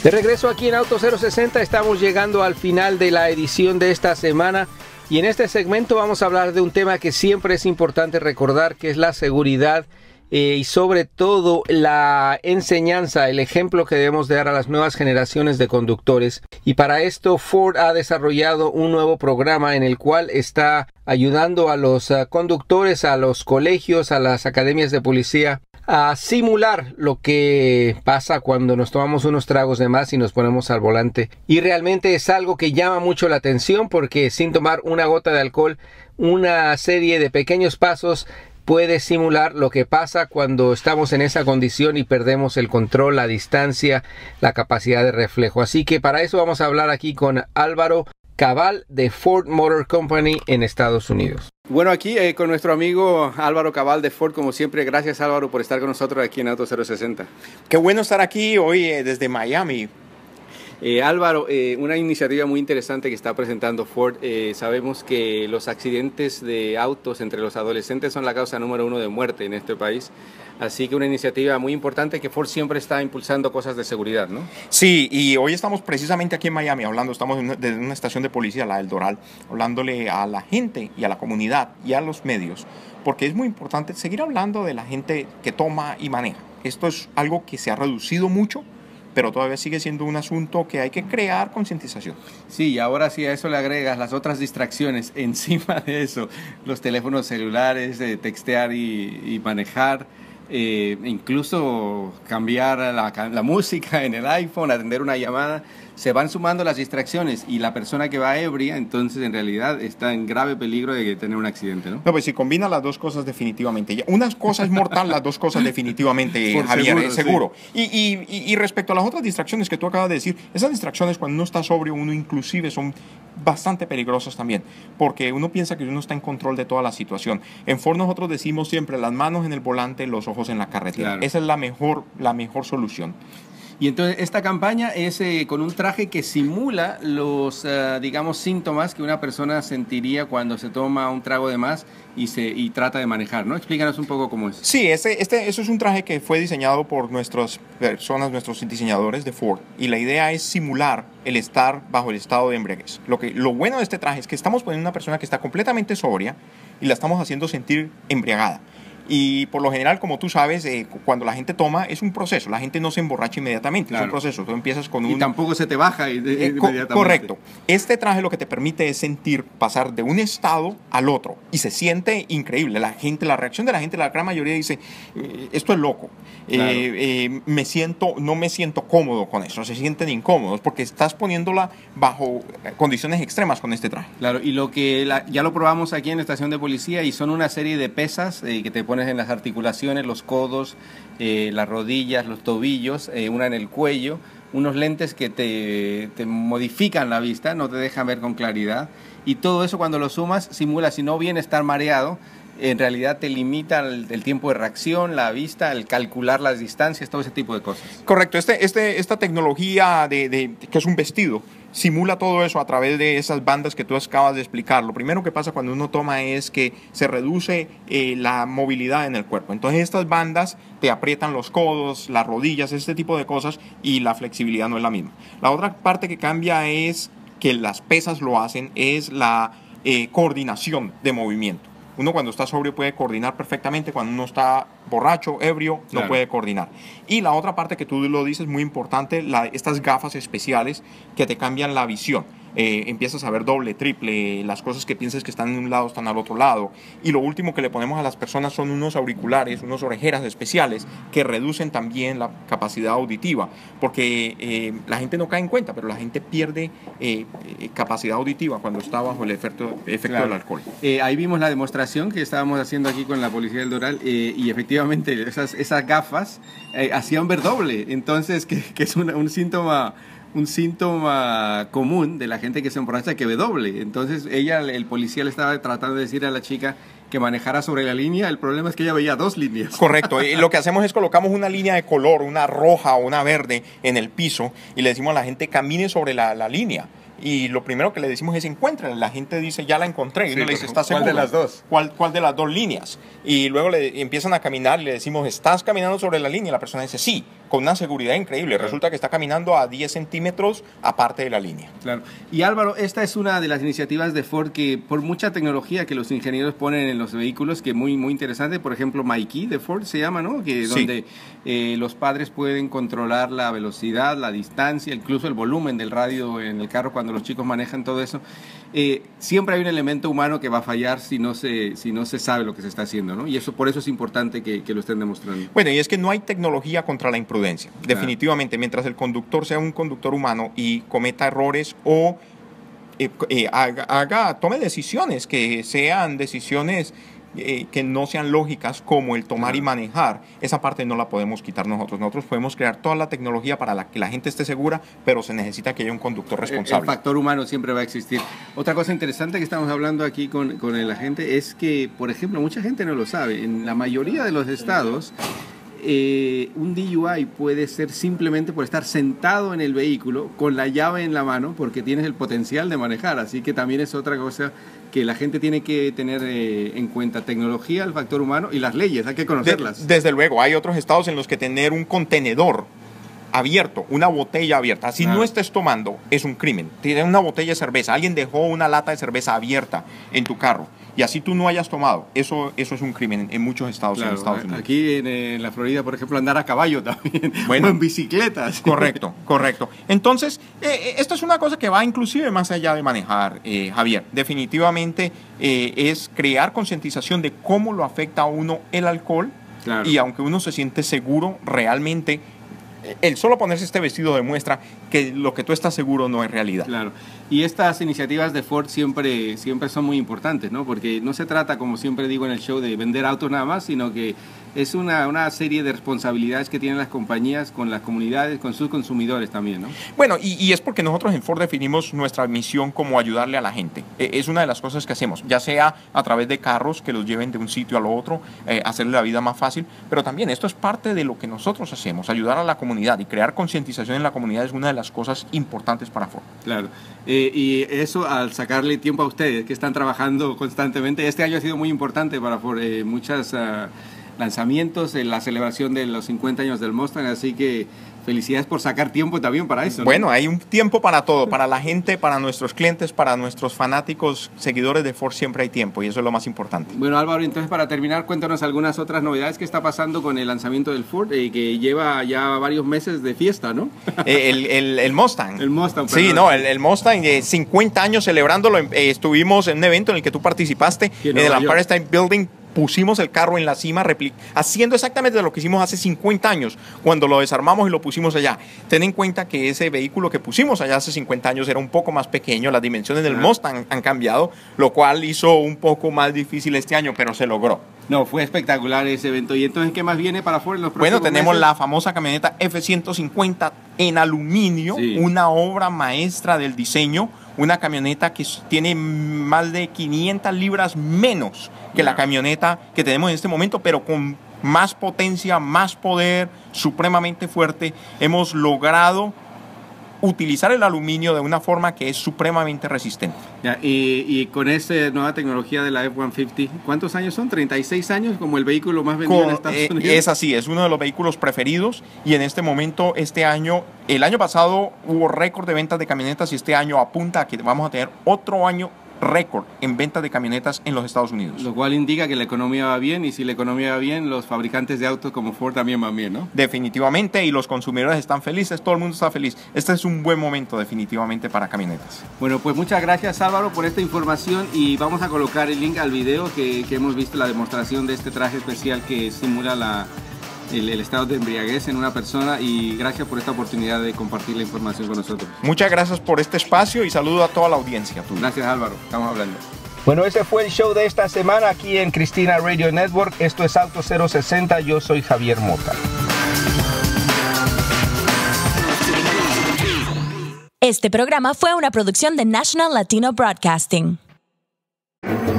De regreso aquí en Auto 060, estamos llegando al final de la edición de esta semana y en este segmento vamos a hablar de un tema que siempre es importante recordar, que es la seguridad y sobre todo la enseñanza, el ejemplo que debemos dar a las nuevas generaciones de conductores. Y para esto Ford ha desarrollado un nuevo programa en el cual está ayudando a los conductores, a los colegios, a las academias de policía a simular lo que pasa cuando nos tomamos unos tragos de más y nos ponemos al volante. Y realmente es algo que llama mucho la atención porque sin tomar una gota de alcohol, una serie de pequeños pasos puede simular lo que pasa cuando estamos en esa condición y perdemos el control, la distancia, la capacidad de reflejo. Así que para eso vamos a hablar aquí con Álvaro Cabal de Ford Motor Company en Estados Unidos. Bueno, aquí con nuestro amigo Álvaro Cabal de Ford, como siempre. Gracias, Álvaro, por estar con nosotros aquí en Auto 060. Qué bueno estar aquí hoy desde Miami. Álvaro, una iniciativa muy interesante que está presentando Ford. Sabemos que los accidentes de autos entre los adolescentes son la causa número 1 de muerte en este país. Así que una iniciativa muy importante que Ford siempre está impulsando cosas de seguridad, ¿no? Sí, y hoy estamos precisamente aquí en Miami estamos desde una estación de policía, la del Doral, hablándole a la gente y a la comunidad y a los medios, porque es muy importante seguir hablando de la gente que toma y maneja. Esto es algo que se ha reducido mucho, pero todavía sigue siendo un asunto que hay que crear concientización. Sí, y ahora sí a eso le agregas las otras distracciones encima de eso, los teléfonos celulares, textear y manejar, incluso cambiar la música en el iPhone, atender una llamada. Se van sumando las distracciones y la persona que va ebria, entonces en realidad está en grave peligro de tener un accidente, ¿no? No, pues si combina las dos cosas definitivamente. Una cosa es mortal, las dos cosas definitivamente, Javier, seguro. Sí. Y respecto a las otras distracciones que tú acabas de decir, esas distracciones cuando uno está sobrio, uno inclusive son bastante peligrosas también, porque uno piensa que uno está en control de toda la situación. En Ford nosotros decimos siempre las manos en el volante, los ojos en la carretera. Claro. Esa es la mejor solución. Y entonces esta campaña es con un traje que simula los, digamos, síntomas que una persona sentiría cuando se toma un trago de más y trata de manejar, ¿no? Explícanos un poco cómo es. Sí, eso es un traje que fue diseñado por nuestros diseñadores de Ford. Y la idea es simular el estar bajo el estado de embriaguez. Lo bueno de este traje es que estamos poniendo una persona que está completamente sobria y la estamos haciendo sentir embriagada. Y por lo general, como tú sabes, cuando la gente toma, es un proceso. La gente no se emborracha inmediatamente, claro. Es un proceso. Tú empiezas con y tampoco se te baja inmediatamente. Correcto. Este traje lo que te permite es pasar de un estado al otro. Y se siente increíble. La reacción de la gente, la gran mayoría dice, esto es loco. Claro. No me siento cómodo con eso. Se sienten incómodos porque estás poniéndola bajo condiciones extremas con este traje. Claro, y ya lo probamos aquí en la estación de policía y son una serie de pesas que te pones en las articulaciones, los codos, las rodillas, los tobillos, una en el cuello, unos lentes que te modifican la vista, no te dejan ver con claridad, y todo eso cuando lo sumas simula, si no bien estar mareado, en realidad te limita el tiempo de reacción, la vista, el calcular las distancias, todo ese tipo de cosas. Correcto, esta tecnología que es un vestido, simula todo eso a través de esas bandas que tú acabas de explicar. Lo primero que pasa cuando uno toma es que se reduce la movilidad en el cuerpo. Entonces estas bandas te aprietan los codos, las rodillas, este tipo de cosas, y la flexibilidad no es la misma. La otra parte que cambia es que las pesas lo hacen, es la coordinación de movimiento. Uno cuando está sobrio puede coordinar perfectamente, cuando uno está borracho, ebrio, no puede coordinar. Y la otra parte que tú lo dices muy importante, estas gafas especiales que te cambian la visión. Empiezas a ver doble, triple, las cosas que piensas que están en un lado están al otro lado. Y lo último que le ponemos a las personas son unos auriculares, unos orejeras especiales que reducen también la capacidad auditiva, porque la gente no cae en cuenta, pero la gente pierde capacidad auditiva cuando está bajo el efecto claro. del alcohol. Ahí vimos la demostración que estábamos haciendo aquí con la policía del Doral y efectivamente esas gafas hacían ver doble, entonces que es un síntoma común de la gente que se emborracha, que ve doble. Entonces el policía le estaba tratando de decir a la chica que manejara sobre la línea. El problema es que ella veía dos líneas. Correcto. Lo que hacemos es colocamos una línea de color, una roja o una verde en el piso y le decimos a la gente camine sobre la línea. Y lo primero que le decimos es encuéntrala. La gente dice, ya la encontré. Y uno le dice, ¿estás seguro? ¿Cuál de las dos? ¿Cuál de las dos líneas? Y luego le empiezan a caminar y le decimos, ¿estás caminando sobre la línea? Y la persona dice, sí. con una seguridad increíble. Resulta que está caminando a 10 centímetros aparte de la línea. Claro. Y Álvaro, esta es una de las iniciativas de Ford que por mucha tecnología que los ingenieros ponen en los vehículos, que muy interesante, por ejemplo, MyKey de Ford se llama, ¿no? Que donde los padres pueden controlar la velocidad, la distancia, incluso el volumen del radio en el carro cuando los chicos manejan todo eso. Siempre hay un elemento humano que va a fallar si no se sabe lo que se está haciendo, ¿no? Y por eso es importante que lo estén demostrando. Bueno, y es que no hay tecnología contra la imprudencia. Definitivamente, mientras el conductor sea un conductor humano y cometa errores o tome decisiones que sean decisiones que no sean lógicas, como el tomar y manejar, esa parte no la podemos quitar nosotros. Nosotros podemos crear toda la tecnología para que la gente esté segura, pero se necesita que haya un conductor responsable. El factor humano siempre va a existir. Otra cosa interesante que estamos hablando aquí con la gente es que, por ejemplo, mucha gente no lo sabe, en la mayoría de los estados un DUI puede ser simplemente por estar sentado en el vehículo con la llave en la mano, porque tienes el potencial de manejar. Así que también es otra cosa que la gente tiene que tener en cuenta: tecnología, el factor humano y las leyes, hay que conocerlas. Desde luego, hay otros estados en los que tener un contenedor abierto, una botella abierta, así no estés tomando, es un crimen. Tienes una botella de cerveza, alguien dejó una lata de cerveza abierta en tu carro y así tú no hayas tomado, eso es un crimen en muchos estados, en Estados Unidos. Aquí en la Florida, por ejemplo, andar a caballo también, o en bicicletas. Correcto. Entonces, esto es una cosa que va inclusive más allá de manejar, Javier. Definitivamente es crear concientización de cómo lo afecta a uno el alcohol, y aunque uno se siente seguro, realmente el solo ponerse este vestido demuestra que lo que tú estás seguro no es realidad. Claro. Y estas iniciativas de Ford siempre son muy importantes, ¿no? Porque no se trata, como siempre digo en el show, de vender autos nada más, sino que es una serie de responsabilidades que tienen las compañías con las comunidades, con sus consumidores también, ¿no? Bueno, y es porque nosotros en Ford definimos nuestra misión como ayudarle a la gente. Es una de las cosas que hacemos, ya sea a través de carros que los lleven de un sitio al otro, hacerle la vida más fácil, pero también esto es parte de lo que nosotros hacemos, ayudar a la comunidad y crear concientización en la comunidad es una de las cosas importantes para Ford. Claro. Y eso, al sacarle tiempo a ustedes que están trabajando constantemente, este año ha sido muy importante para Ford, muchas lanzamientos, la celebración de los 50 años del Mustang, así que felicidades por sacar tiempo también para eso, ¿no? Bueno, hay un tiempo para todo, para la gente, para nuestros clientes, para nuestros fanáticos, seguidores de Ford, siempre hay tiempo y eso es lo más importante. Bueno, Álvaro, entonces para terminar, cuéntanos algunas otras novedades que está pasando con el lanzamiento del Ford, que lleva ya varios meses de fiesta, ¿no? El Mustang. El Mustang, perdón. Sí, no, el Mustang, 50 años celebrándolo, estuvimos en un evento en el que tú participaste, en el Empire State Building. Pusimos el carro en la cima, haciendo exactamente lo que hicimos hace 50 años, cuando lo desarmamos y lo pusimos allá. Ten en cuenta que ese vehículo que pusimos allá hace 50 años era un poco más pequeño, las dimensiones del Mustang han cambiado, lo cual hizo un poco más difícil este año, pero se logró. No, fue espectacular ese evento. ¿Y entonces qué más viene para Ford en los próximos meses? Bueno, tenemos meses? La famosa camioneta F-150 en aluminio, una obra maestra del diseño, una camioneta que tiene más de 500 libras menos que la camioneta que tenemos en este momento, pero con más potencia, más poder, supremamente fuerte. Hemos logrado utilizar el aluminio de una forma que es supremamente resistente. Ya, y con esta nueva tecnología de la F-150, ¿cuántos años son? ¿36 años como el vehículo más vendido en Estados Unidos? Es así, es uno de los vehículos preferidos y en este momento, el año pasado hubo récord de ventas de camionetas y este año apunta a que vamos a tener otro año récord en ventas de camionetas en los Estados Unidos. Lo cual indica que la economía va bien, y si la economía va bien, los fabricantes de autos como Ford también van bien, ¿no? Definitivamente, y los consumidores están felices, todo el mundo está feliz. Este es un buen momento definitivamente para camionetas. Bueno, pues muchas gracias, Álvaro, por esta información, y vamos a colocar el link al video que hemos visto, la demostración de este traje especial que simula el estado de embriaguez en una persona, y gracias por esta oportunidad de compartir la información con nosotros. Muchas gracias por este espacio y saludo a toda la audiencia tuya. Gracias, Álvaro, estamos hablando. Bueno, ese fue el show de esta semana aquí en Cristina Radio Network. Esto es Auto 060, yo soy Javier Mota. Este programa fue una producción de National Latino Broadcasting.